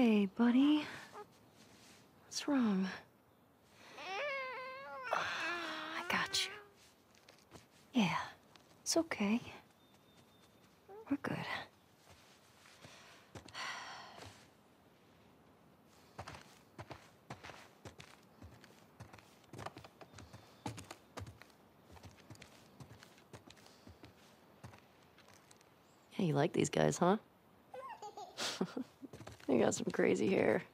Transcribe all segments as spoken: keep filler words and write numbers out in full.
Hey, buddy. What's wrong? I got you. Yeah, it's okay. We're good. Yeah, you like these guys, huh? They got some crazy hair.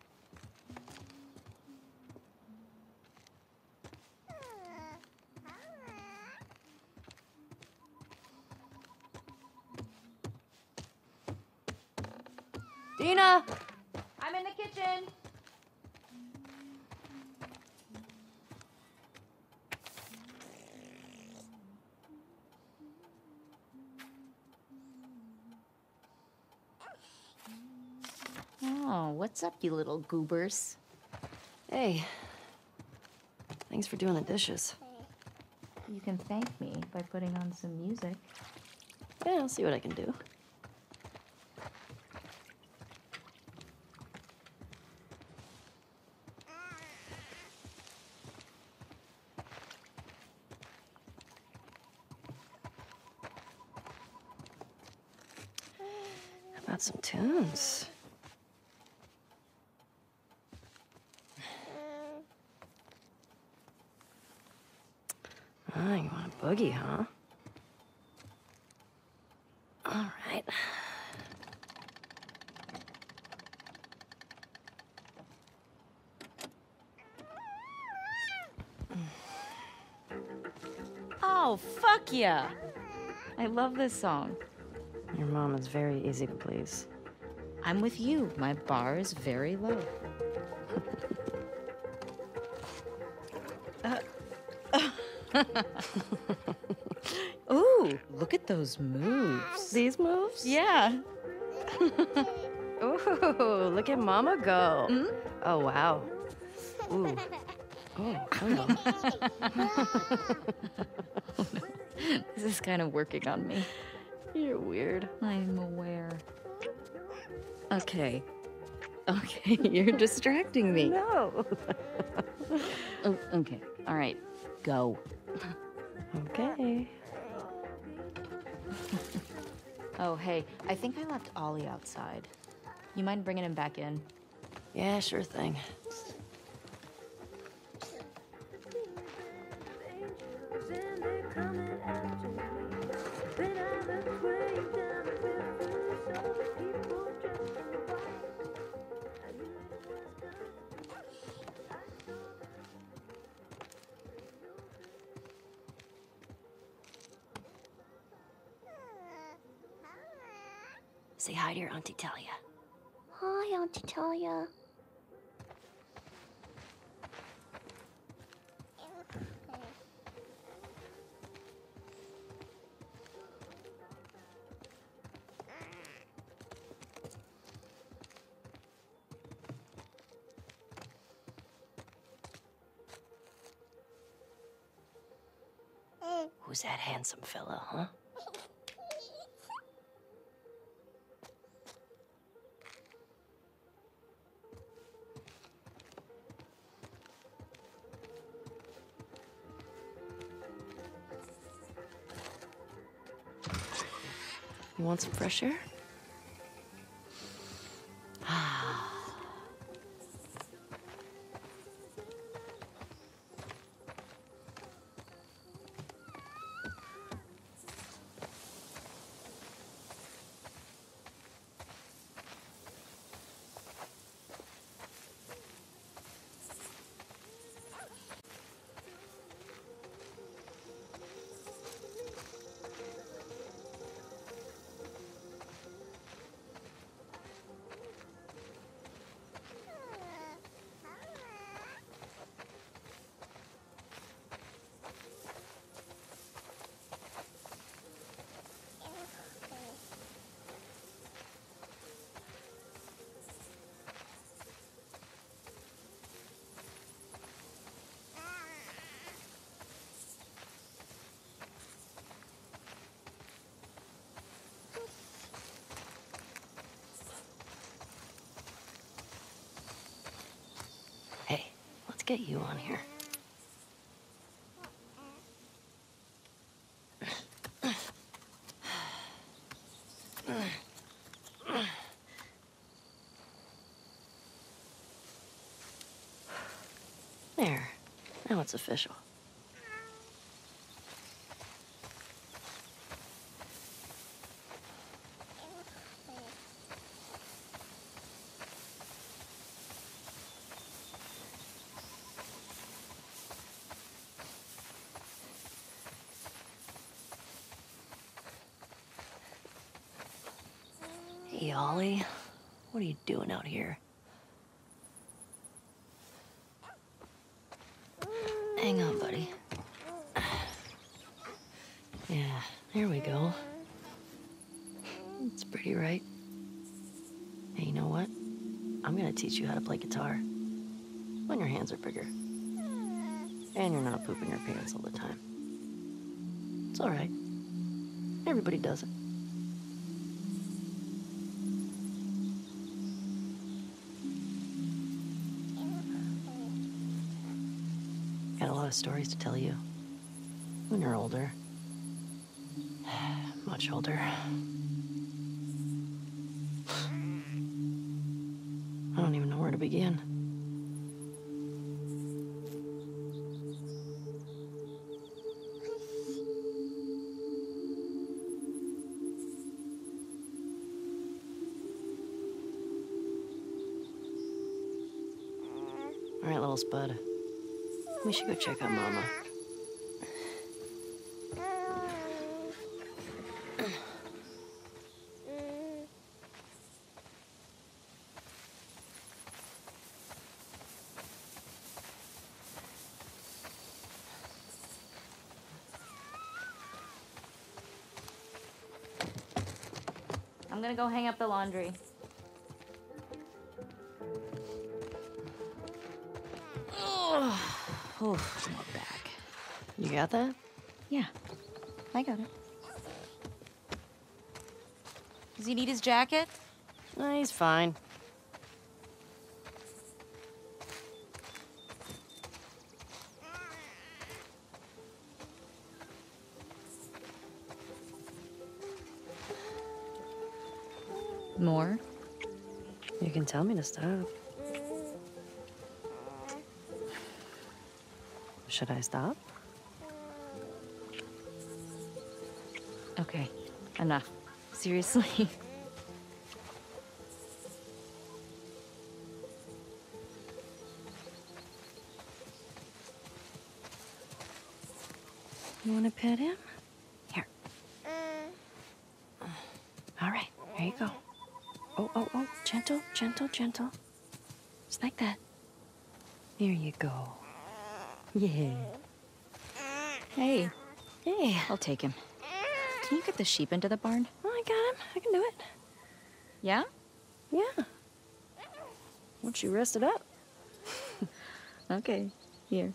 Dina! I'm in the kitchen. Oh, what's up, you little goobers? Hey. Thanks for doing the dishes. You can thank me by putting on some music. Yeah, I'll see what I can do. How about some tunes? Ah, you want a boogie, huh? All right. Oh, fuck yeah! I love this song. Your mom is very easy to please. I'm with you. My bar is very low. uh, Ooh, look at those moves. These moves? Yeah. Ooh, look at Mama go. Mm? Oh, wow. Ooh. Oh, hello. This is kind of working on me. You're weird. I'm aware. Okay. Okay, you're distracting me. No. Oh, okay. All right. Go. Okay. Oh, hey, I think I left Ollie outside. You mind bringing him back in? Yeah, sure thing. Say hi to your Auntie Talia. Hi, Auntie Talia. Who's that handsome fella, huh? You want some fresh air? get you on here. There. Now it's official. Hey, Ollie. What are you doing out here? Hang on, buddy. Yeah, there we go. It's pretty, right? Hey, you know what? I'm gonna teach you how to play guitar. When your hands are bigger. And you're not pooping your pants all the time. It's all right. Everybody does it. Got a lot of stories to tell you. When you're older. Much older. I don't even know where to begin. All right, little spud. We should go check on Mama. I'm gonna go hang up the laundry. Oh, Oh, my back. you got that? Yeah, I got it. Does he need his jacket? No, he's fine. More? You can tell me to stop. Should I stop? Okay, enough. Seriously. You want to pet him? Here. All right, here you go. Oh, oh, oh, gentle, gentle, gentle. Just like that. There you go. Yeah. Hey, Hey. I'll take him. Can you get the sheep into the barn? Oh, I got him. I can do it. Yeah? Yeah. Once you rest it up. Okay, here.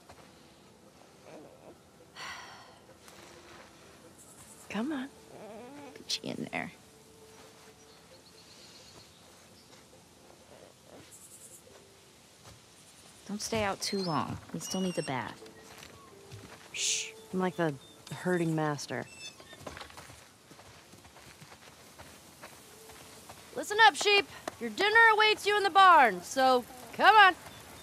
Come on. Put you in there. Don't stay out too long. He still needs a bath. Shh. I'm like the herding master. Listen up, sheep. Your dinner awaits you in the barn, so come on.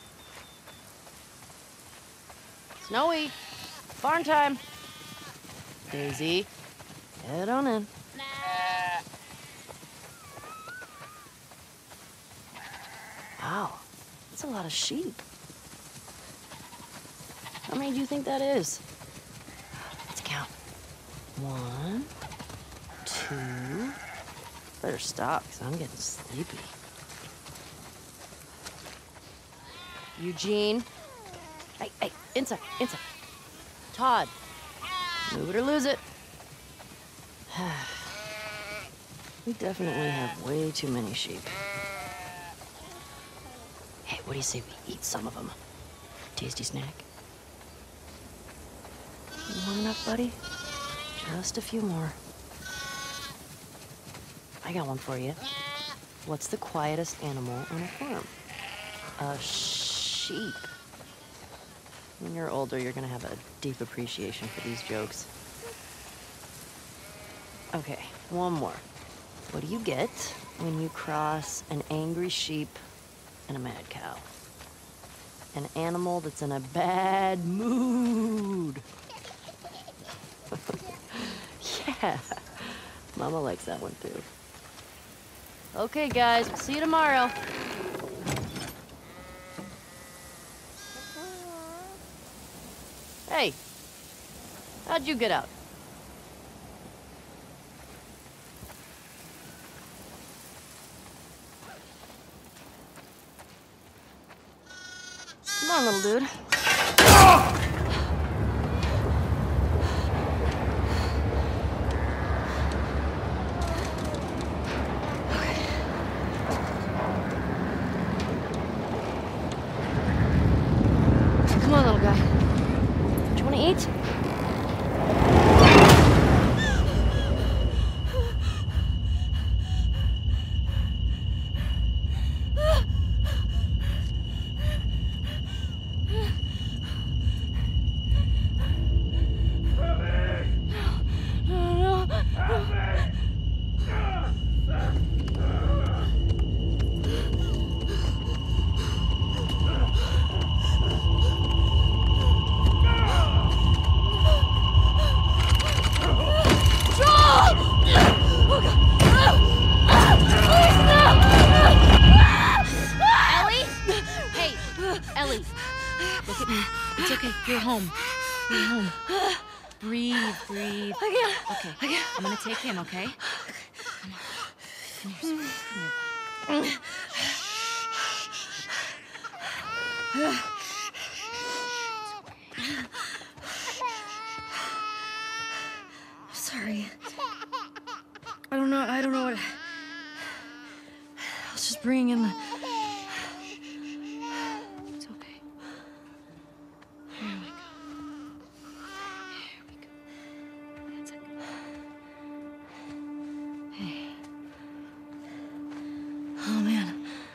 Snowy. Barn time. Daisy. Head on in. Wow. That's a lot of sheep. How many do you think that is? Let's count. One, two. Better stop, because I'm getting sleepy. Eugene. Hey, hey, inside, inside. Todd. Move it or lose it. We definitely have way too many sheep. Hey, what do you say we eat some of them? Tasty snack. You want enough, buddy? Just a few more. I got one for you. What's the quietest animal on a farm? A sheep. When you're older, you're gonna have a deep appreciation for these jokes. Okay, one more. What do you get when you cross an angry sheep and a mad cow? An animal that's in a bad mood. Yeah, Mama likes that one too. Okay, guys, we'll see you tomorrow. Hey, how'd you get out? Come on, little dude. Come on, little guy. Do you want to eat? Ellie, look at me. It's okay. You're home. You're home. Breathe, breathe. I can't. Okay. I can't. I'm gonna take him, okay? Come on. Come here, sweetie. Come here. Sorry. I don't know. I don't know what. I was just bringing in the. It's okay. Here we go. Here we go. That's it. Hey. Oh man.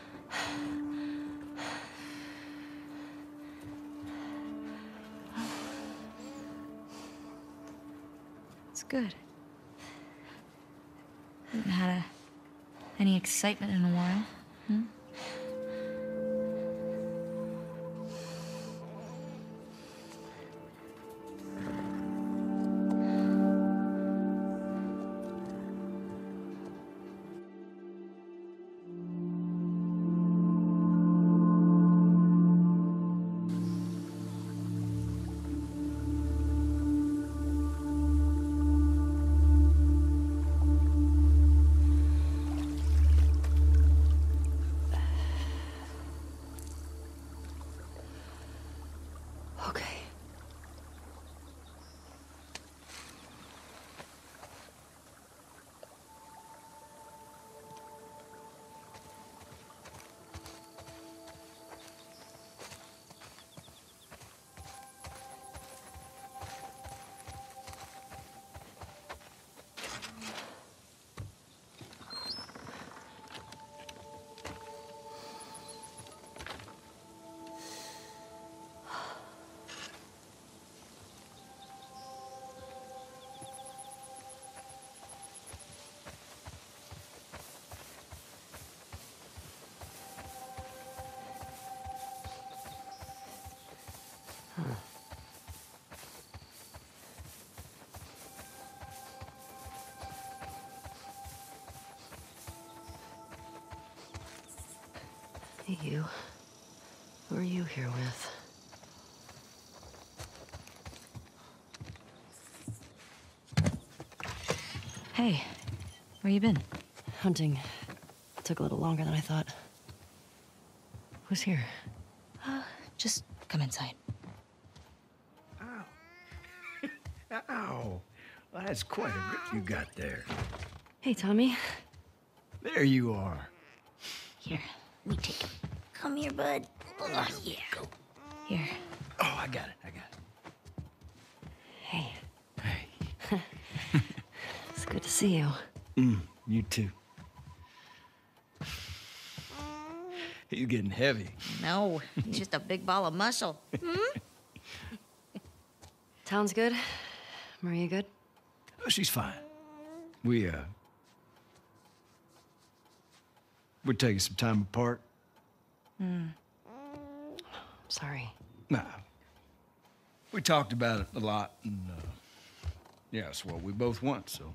It's good. Haven't had a, any excitement in a while. Hmm? Okay. Huh. Hey, you. Who are you here with? Hey, where you been? Hunting. Took a little longer than I thought. Who's here? Uh, just come inside. Ow. Ow. Well, that's quite a grip you got there. Hey, Tommy. There you are. Here, let me take him. Come here, bud. Oh, yeah. Go. Here. Oh, I got it. I got Hey. it. Hey. It's good to see you. Mm, you too. He's getting heavy. No, he's just a big ball of muscle. Town's good? Maria good? Oh, she's fine. We, uh... We're taking some time apart. Hmm. Sorry. Nah. We talked about it a lot, and, uh... yeah, it's what we both want, so...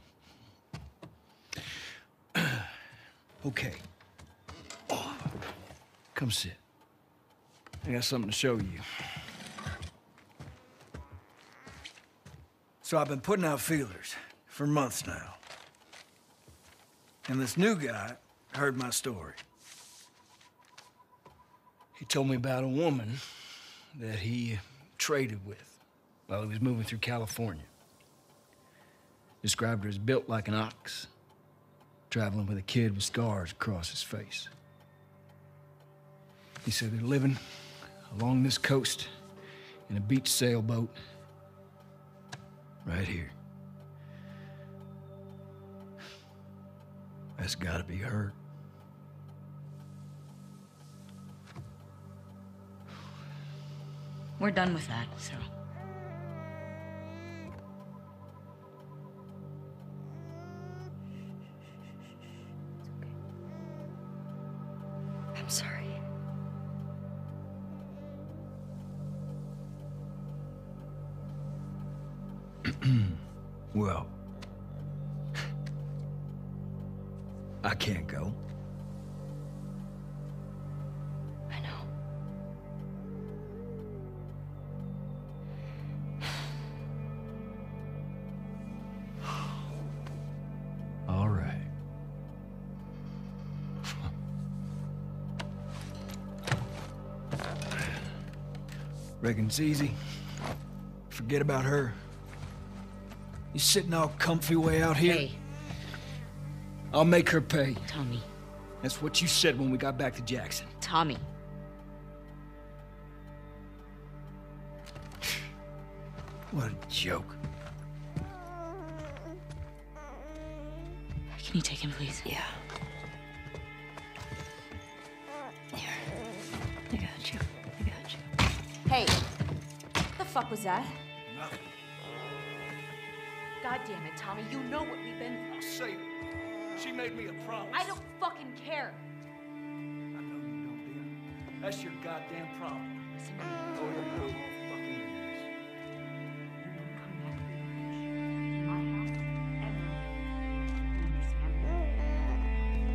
Okay. Oh, come sit. I got something to show you. So I've been putting out feelers for months now. And this new guy heard my story. He told me about a woman that he traded with while he was moving through California. Described her as built like an ox, traveling with a kid with scars across his face. He said they're living along this coast in a beach sailboat right here. That's gotta be her. We're done with that, so. I'm sorry. Well, I can't go. I know. All right. Reckon it's easy. Forget about her. You sitting all comfy way out here? Hey, I'll make her pay. Tommy. That's what you said when we got back to Jackson. Tommy. What a joke. Can you take him, please? Yeah. Here. I got you. I got you. Hey, what the fuck was that? Nothing. God damn it, Tommy, you know what we've been through. I'll save her. She made me a promise. I don't fucking care. I know you don't, Dina. That's your goddamn problem. Listen to me. Oh, yeah, no, fucking years. You don't come back to my house ever. You understand?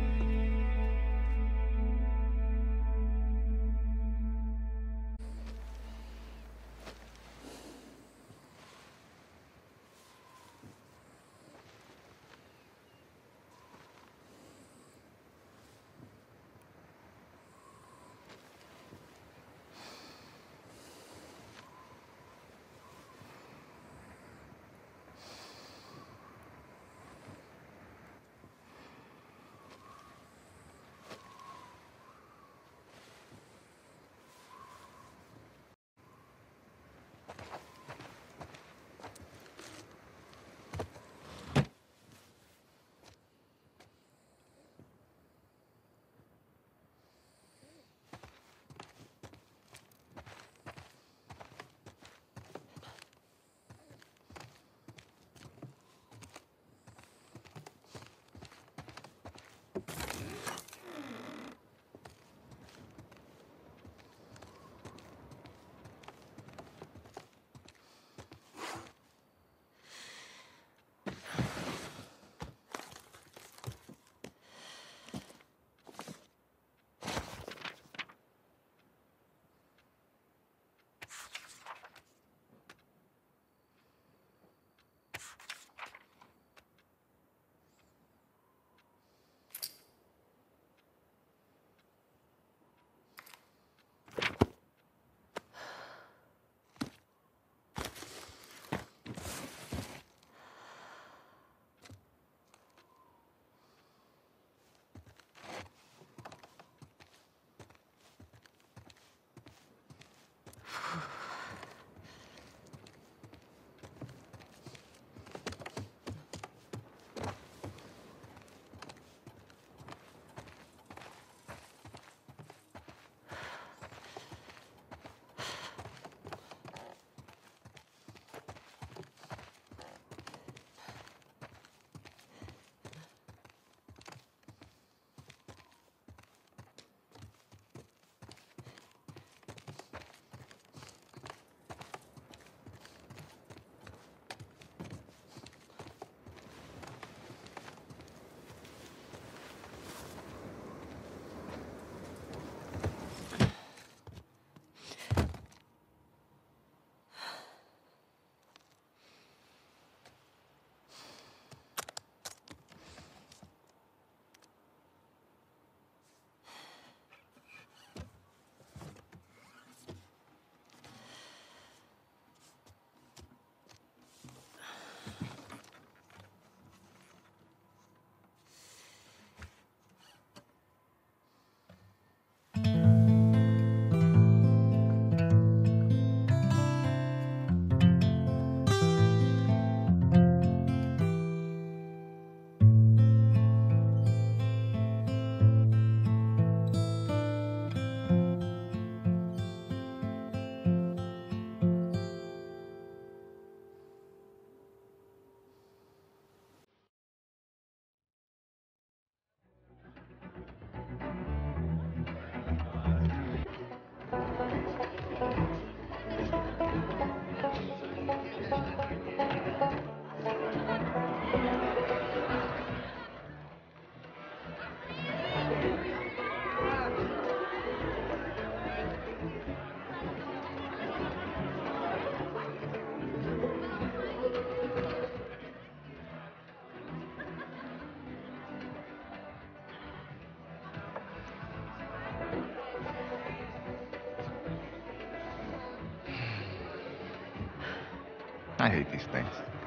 I hate these things.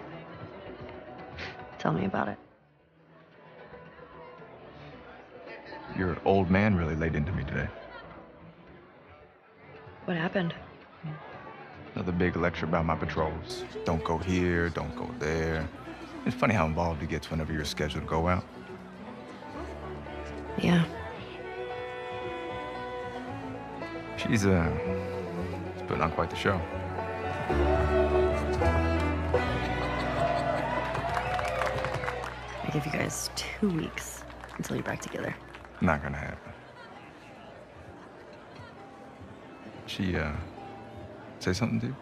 Tell me about it. Your old man really laid into me today. What happened? Another big lecture about my patrols. Don't go here, don't go there. It's funny how involved he gets whenever you're scheduled to go out. Yeah. She's, uh, putting on quite the show. I give you guys two weeks until you're back together. Not gonna happen. She, uh, say something to you?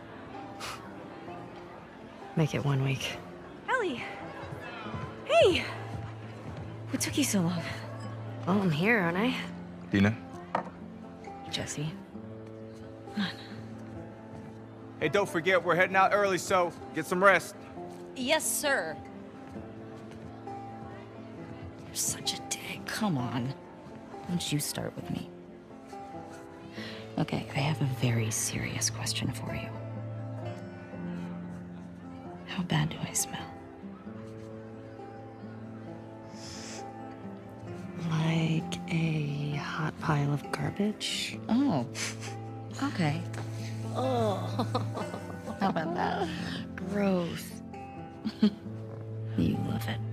Make it one week. Ellie! Hey! What took you so long? Well, I'm here, aren't I? Dina? Jesse. Hey, don't forget, we're heading out early, so get some rest. Yes, sir. You're such a dick. Come on. Don't you start with me. Okay, I have a very serious question for you. How bad do I smell? Like a hot pile of garbage? Oh, okay. Oh. How about that? Gross. You love it.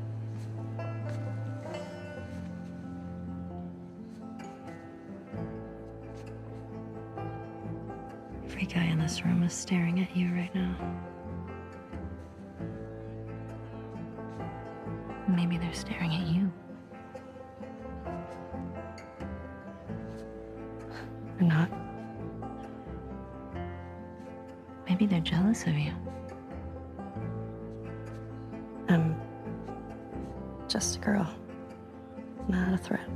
Every guy in this room is staring at you right now. Maybe they're staring at you. Or not. Maybe they're jealous of you. I'm just a girl, not a threat.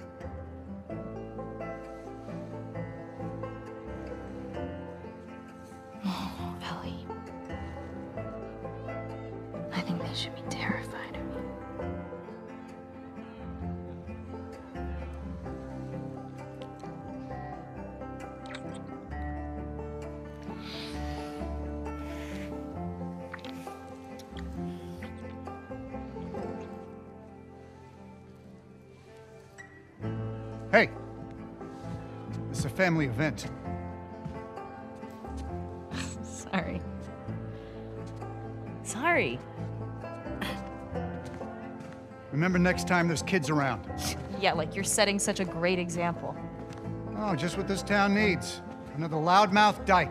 Oh, Ellie. I think they should be terrified of you. Hey, this is a family event. Sorry. Sorry. Remember next time there's kids around. Yeah, like you're setting such a great example. Oh, just what this town needs. Another loudmouth dyke.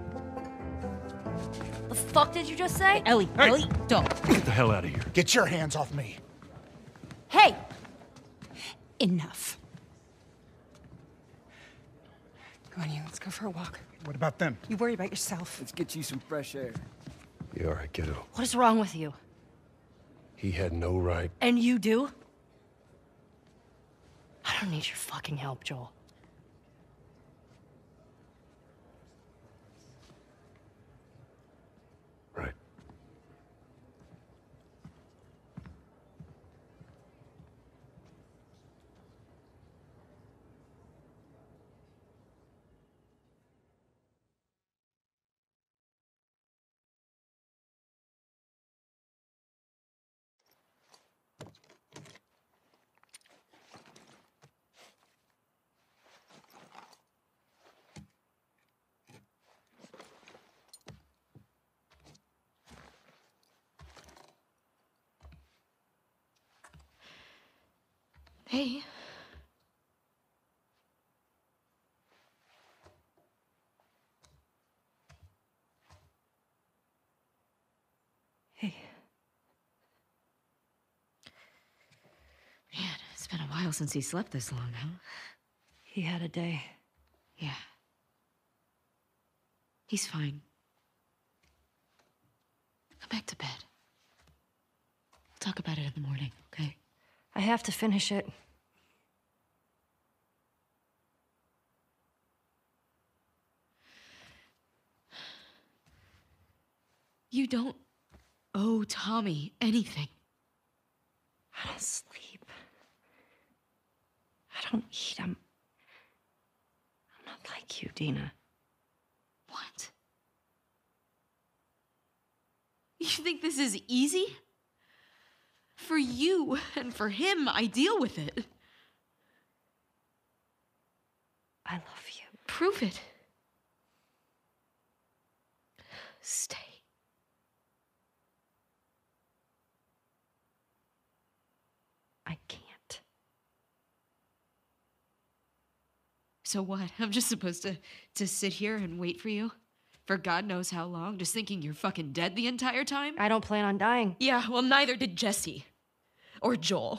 The fuck did you just say? Ellie, Hey! Ellie, don't. Get the hell out of here. Get your hands off me. Hey! Enough. Come on, you. Let's go for a walk. What about them? You worry about yourself. Let's get you some fresh air. You all right, kiddo? What is wrong with you? He had no right. And you do? I don't need your fucking help, Joel. Right. Hey. Hey. Man, it's been a while since he slept this long, huh? He had a day. Yeah. He's fine. Go back to bed. We'll talk about it in the morning, okay? I have to finish it. You don't owe Tommy anything. I don't sleep. I don't eat. I'm... I'm not like you, Dina. What? You think this is easy? For you and for him, I deal with it. I love you. Prove it. Stay. I can't. So what? I'm just supposed to, to sit here and wait for you? For God knows how long, just thinking you're fucking dead the entire time? I don't plan on dying. Yeah, well, neither did Jesse. Or Joel.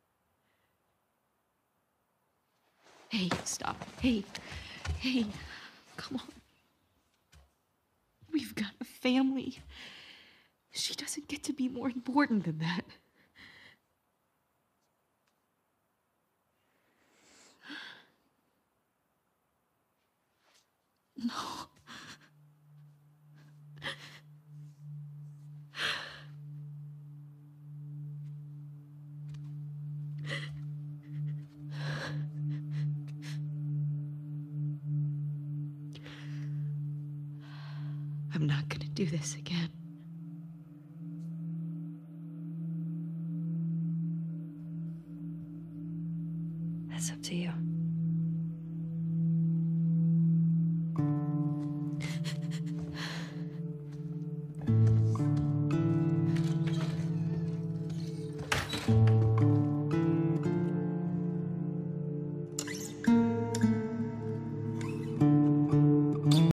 Hey, stop. Hey. Hey. Come on. We've got a family. She doesn't get to be more important than that. No. I'm not gonna do this again. That's up to you.